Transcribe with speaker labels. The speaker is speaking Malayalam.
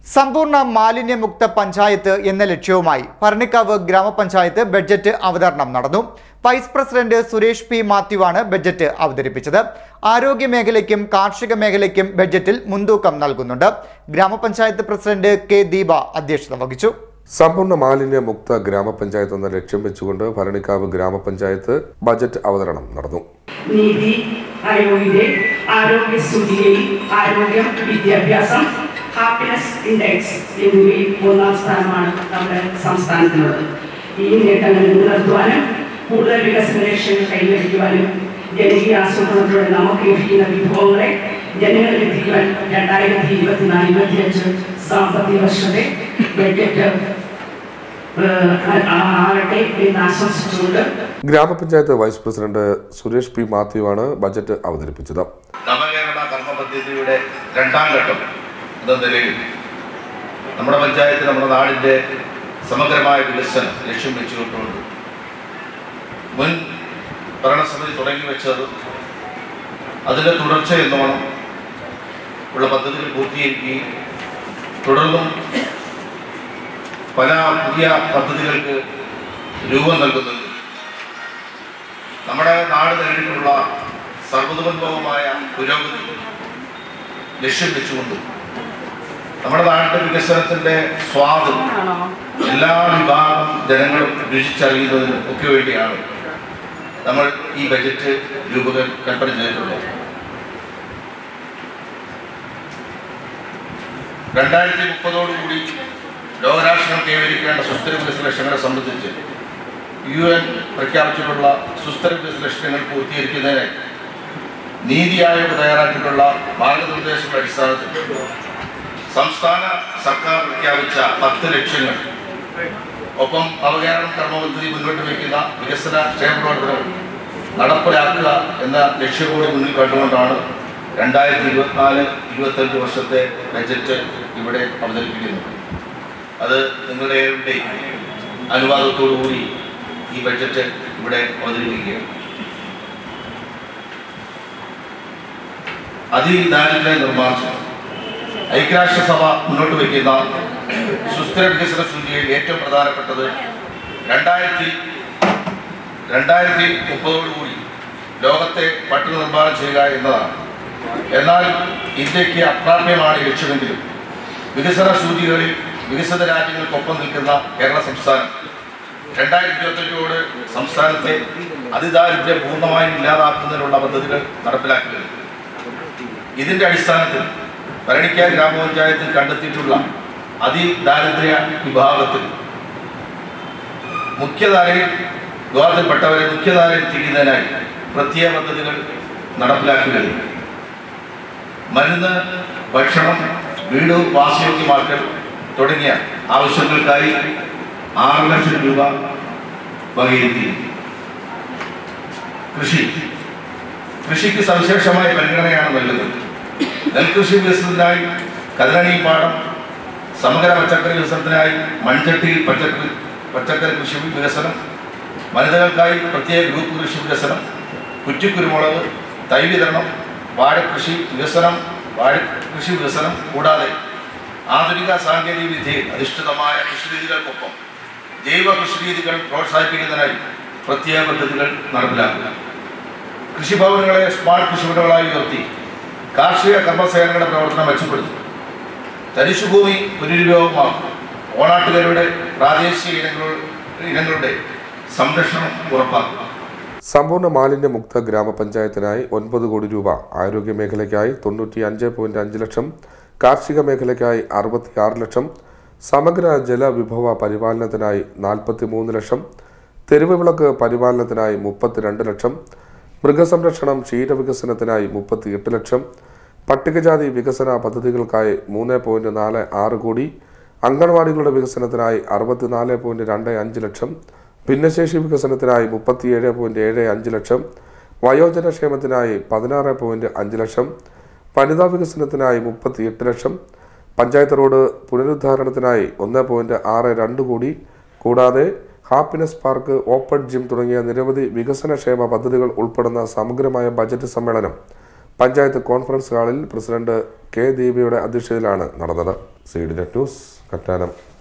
Speaker 1: സമ്പൂർണ്ണ മാലിന്യമുക്ത പഞ്ചായത്ത് എന്ന ലക്ഷ്യവുമായി ഭരണിക്കാവ് ഗ്രാമപഞ്ചായത്ത് ബഡ്ജറ്റ് അവതരണം നടന്നു. വൈസ് പ്രസിഡന്റ് സുരേഷ് പി മാത്യുവാണ് ബഡ്ജറ്റ് അവതരിപ്പിച്ചത്. ആരോഗ്യ മേഖലയ്ക്കും കാർഷിക മേഖലയ്ക്കും ബഡ്ജറ്റിൽ മുൻതൂക്കം നൽകുന്നുണ്ട്. ഗ്രാമപഞ്ചായത്ത് പ്രസിഡന്റ് കെ ദീപ അധ്യക്ഷത വഹിച്ചു.
Speaker 2: സമ്പൂർണ്ണ മാലിന്യ മുക്ത ഗ്രാമപഞ്ചായത്ത് എന്ന ലക്ഷ്യം വെച്ചുകൊണ്ട് ഭരണിക്കാവ് ഗ്രാമപഞ്ചായത്ത് ബജറ്റ് അവതരണം നടന്നു.
Speaker 3: നീതി ആയോഗിന്റെ ആരോഗ്യ സൂചികയിൽ ആരോഗ്യം, വിദ്യാഭ്യാസം, ഹാപ്പിനെസ് ഇൻഡെക്സ് എന്നിവയിൽ 3ാം സ്ഥാനമാണ് നമ്മുടെ സംസ്ഥാനത്തിനുള്ളത്. ഈ നേട്ടങ്ങൾ നിലനിർത്തുവാനും കൂടുതൽ വികസന ലക്ഷ്യങ്ങൾ കൈവരിക്കുവാനും ജനകീയ ആസൂത്രണത്തിലൂടെ നമുക്ക് ലഭിക്കുന്ന വിഭവങ്ങളെ ജനങ്ങളിൽ എത്തിക്കുവാൻ 2024-25 സാമ്പത്തിക വർഷത്തെ ബഡ്ജറ്റ് ആകട്ടെ എന്ന് ആശംസിച്ചുകൊണ്ട്
Speaker 2: ഗ്രാമപഞ്ചായത്ത് വൈസ് പ്രസിഡന്റ് സുരേഷ് പി മാത്യുവാണ് ബജറ്റ് അവതരിപ്പിച്ചത്.
Speaker 4: നവകേരള കർമ്മ പദ്ധതിയുടെ 2ാം ഘട്ടം എന്ന നിലയിൽ നമ്മുടെ പഞ്ചായത്ത് നമ്മുടെ നാടിൻ്റെ സമഗ്രമായ വികസനം ലക്ഷ്യം വെച്ചുകൊണ്ടുണ്ട്. മുൻ ഭരണസമിതി തുടങ്ങി വെച്ചത് അതിൻ്റെ തുടർച്ച എന്നോണം ഉള്ള പദ്ധതികൾ പൂർത്തീകരിക്കുകയും തുടർന്നും പല പുതിയ പദ്ധതികൾക്ക് രൂപം നൽകുന്നത് നമ്മുടെ നാട് നേടിയിട്ടുള്ള സർവ്വതോന്മുഖമായ പുരോഗതി ലക്ഷ്യം വെച്ചുകൊണ്ട് നമ്മുടെ നാടിൻ്റെ വികസനത്തിൻ്റെ സ്വാദ് എല്ലാ വിഭാഗം ജനങ്ങളും രുചിച്ചറിയുന്നതിനും ഒക്കെ വേണ്ടിയാണ് നമ്മൾ ഈ ബജറ്റ് രൂപകൽപ്പന ചെയ്തിട്ടുള്ളത്. 2030 ലോകരാഷ്ട്രം കൈവരിക്കേണ്ട സുസ്ഥിര വികസന ലക്ഷ്യങ്ങളെ സംബന്ധിച്ച് UN പ്രഖ്യാപിച്ചിട്ടുള്ള സുസ്ഥിര വികസന ലക്ഷ്യങ്ങൾ പൂർത്തീകരിക്കുന്നതിനായി നീതി ആയോഗ് തയ്യാറാക്കിയിട്ടുള്ള മാർഗനിർദ്ദേശങ്ങളുടെ അടിസ്ഥാനത്തിൽ സംസ്ഥാന സർക്കാർ പ്രഖ്യാപിച്ച 10 ലക്ഷ്യങ്ങൾ ഒപ്പം നവകേരളം കർമ്മ പദ്ധതി മുന്നോട്ട് വയ്ക്കുന്ന വികസന ക്ഷേമ പ്രവർത്തനങ്ങൾ നടപ്പിലാക്കുക എന്ന ലക്ഷ്യം കൂടി മുന്നിൽ കണ്ടുകൊണ്ടാണ് 2024-25 വർഷത്തെ ബജറ്റ് ഇവിടെ അവതരിപ്പിക്കുന്നത്. അത് നിങ്ങളുടെ അനുവാദത്തോടുകൂടി ഈ ബജറ്റ് ഇവിടെ അവതരിപ്പിക്കുകയാണ്. അതിദാരിദ്ര്യ നിർമ്മാർജ്ജനം ഐക്യരാഷ്ട്രസഭ മുന്നോട്ട് വയ്ക്കുന്ന സുസ്ഥിര വികസന സൂചികയിൽ ഏറ്റവും പ്രധാനപ്പെട്ടത് 2030 ലോകത്തെ പട്ടിണി നിർമ്മാർജ്ജനം ചെയ്യുക എന്നതാണ്. എന്നാൽ ഇന്ത്യക്ക് അപ്രാപ്യമാണ് ലക്ഷ്യമെങ്കിലും വികസന സൂചികകളിൽ വികസിത രാജ്യങ്ങൾക്കൊപ്പം നിൽക്കുന്ന കേരള സംസ്ഥാനം 2025 സംസ്ഥാനത്തെ അതിദാരിദ്ര്യം പൂർണ്ണമായും ഇല്ലാതാക്കുന്നതിനുള്ള പദ്ധതികൾ നടപ്പിലാക്കി വരുന്നു. ഇതിൻ്റെ അടിസ്ഥാനത്തിൽ ഭരണിക്കാവ് ഗ്രാമപഞ്ചായത്തിൽ കണ്ടെത്തിയിട്ടുള്ള അതിദാരിദ്ര്യ വിഭാഗത്തിൽ വിഭാഗത്തിൽപ്പെട്ടവരെ മുഖ്യധാരയിൽ തിരിയുന്നതിനായി പ്രത്യേക പദ്ധതികൾ നടപ്പിലാക്കി വരുന്നു. മരുന്ന്, ഭക്ഷണം, വീട്, വാസയോഗ്യമാക്കൽ തുടങ്ങിയ ആവശ്യങ്ങൾക്കായി 6 ലക്ഷം രൂപ വകയിരുത്തി. കൃഷിക്ക് സവിശേഷമായ പരിഗണനയാണ് നൽകുന്നത്. നെൽകൃഷി വികസനത്തിനായി കതിരണി പാടം, സമഗ്ര പച്ചക്കറി വികസനത്തിനായി മൺചട്ടിയിൽ പച്ചക്കറി കൃഷി വികസനം, വനിതകൾക്കായി പ്രത്യേക ഗ്രൂപ്പ് കൃഷി വികസനം, കുറ്റിക്കുരുമുളക്, തൈ വിതരണം, വാഴകൃഷി വികസനം കൂടാതെ ആധുനിക സാങ്കേതിക വിദ്യയിൽ അധിഷ്ഠിതമായ കൃഷിരീതികൾക്കൊപ്പം ജൈവ കൃഷിരീതികൾ പ്രോത്സാഹിപ്പിക്കുന്നതിനായി പ്രത്യേക പദ്ധതികൾ നടപ്പിലാക്കുക. കൃഷിഭവനുകളെ സ്മാർട്ട് കൃഷിഭവനുകളായി ഉയർത്തി കാർഷിക കർമ്മസേനകളുടെ പ്രവർത്തനം മെച്ചപ്പെടുത്തും. തരിശുഭൂമി പുനരുപയോഗമാക്കും. ഓണാട്ടുകാരുടെ പ്രാദേശിക ഇനങ്ങളുടെ സംരക്ഷണം ഉറപ്പാക്കും.
Speaker 2: സമ്പൂർണ്ണ മാലിന്യ മുക്ത ഗ്രാമപഞ്ചായത്തിനായി 9 കോടി രൂപ, ആരോഗ്യ മേഖലയ്ക്കായി 95.5 ലക്ഷം, കാർഷിക മേഖലയ്ക്കായി 66 ലക്ഷം, സമഗ്ര ജലവിഭവ പരിപാലനത്തിനായി 43 ലക്ഷം, തെരുവ് വിളക്ക് പരിപാലനത്തിനായി 32 ലക്ഷം, മൃഗസംരക്ഷണം ക്ഷീരവികസനത്തിനായി 38 ലക്ഷം, പട്ടികജാതി വികസന പദ്ധതികൾക്കായി 3.46 കോടി, അംഗൻവാടികളുടെ വികസനത്തിനായി 64.25 ലക്ഷം, ഭിന്നശേഷി വികസനത്തിനായി 37.75 ലക്ഷം, വയോജനക്ഷേമത്തിനായി 16.5 ലക്ഷം, വനിതാ വികസനത്തിനായി 38 ലക്ഷം, പഞ്ചായത്ത് റോഡ് പുനരുദ്ധാരണത്തിനായി 1.62 കോടി, കൂടാതെ ഹാപ്പിനെസ് പാർക്ക്, ഓപ്പൺ ജിം തുടങ്ങിയ നിരവധി വികസനക്ഷേമ പദ്ധതികൾ ഉൾപ്പെടുന്ന സമഗ്രമായ ബജറ്റ് സമ്മേളനം പഞ്ചായത്ത് കോൺഫറൻസ് ഹാളിൽ പ്രസിഡന്റ് കെ ദീപയുടെ അധ്യക്ഷതയിലാണ് നടന്നത്. C D net news, Kattanam.